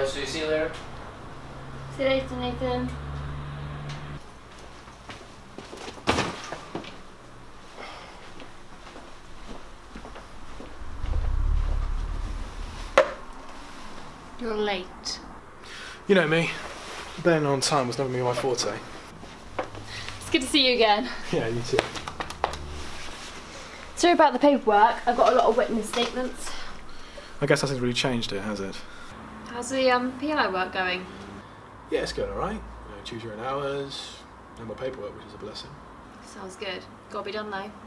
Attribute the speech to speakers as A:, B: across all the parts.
A: Alright, so see you later.
B: See you later, Nathan. You're late.
C: You know me. Being on time was never me my forte.
B: It's good to see you again.
C: Yeah, you too.
B: Sorry about the paperwork. I've got a lot of witness statements.
C: I guess hasn't really changed it, has it?
B: How's the PI work going?
C: Yeah, it's going alright. You know, choose your own hours, no more paperwork, which is a blessing.
B: Sounds good. Gotta be done though.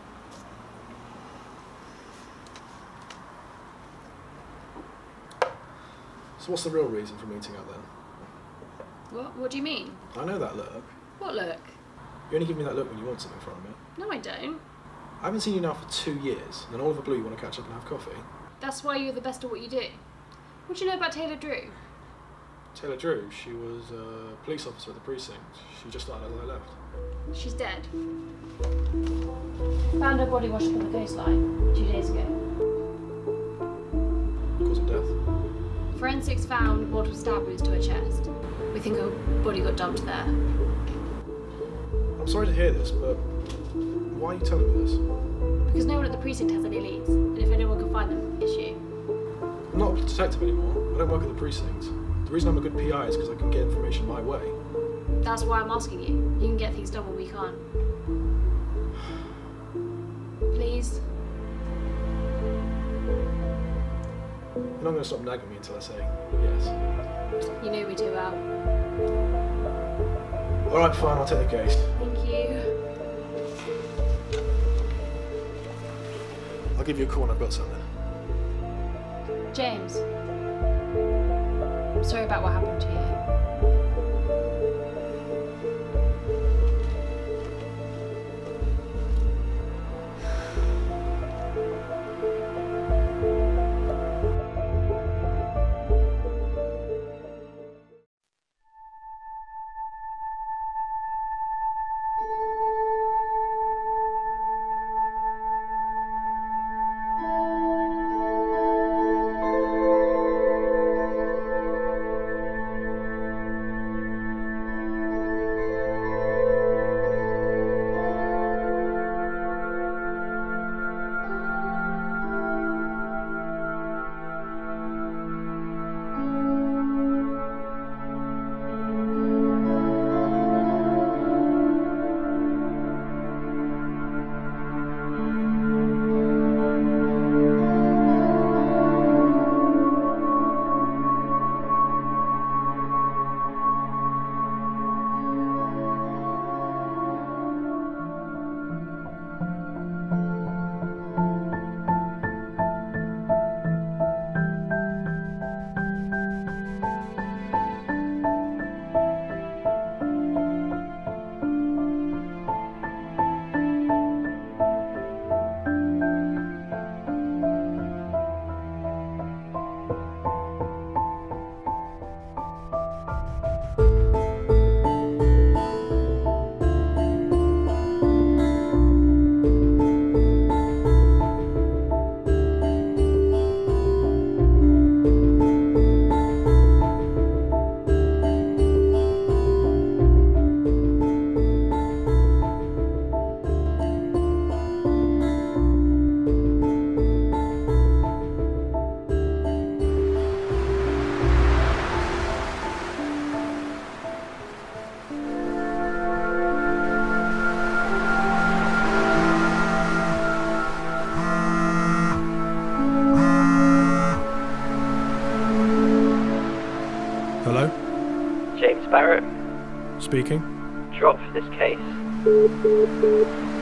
C: So what's the real reason for meeting up then?
B: What do you mean?
C: I know that look.
B: What look?
C: You only give me that look when you want something from me.
B: No, I don't.
C: I haven't seen you now for 2 years, and then all of a blue you want to catch up and have coffee.
B: That's why you're the best at what you do. What do you know about Taylor Drew?
C: Taylor Drew, she was a police officer at the precinct. She just started as I left.
B: She's dead. Found her body washed up on the coastline 2 days ago.
C: Cause of death?
B: Forensics found multiple stab wounds to her chest. We think her body got dumped there.
C: I'm sorry to hear this, but why are you telling me this?
B: Because no one at the precinct has any leads, and if anyone can find them, it's you.
C: I'm not a detective anymore. I don't work at the precinct. The reason I'm a good PI is because I can get information my way.
B: That's why I'm asking you. You can get things done when we can't. Please?
C: You're not going to stop nagging me until I say yes.
B: You know me too well.
C: Alright, fine, I'll take the case.
B: Thank you.
C: I'll give you a call when I've got something.
B: James. I'm sorry about what happened to you.
C: Hello?
D: James Barrett.
C: Speaking.
D: Drop for this case.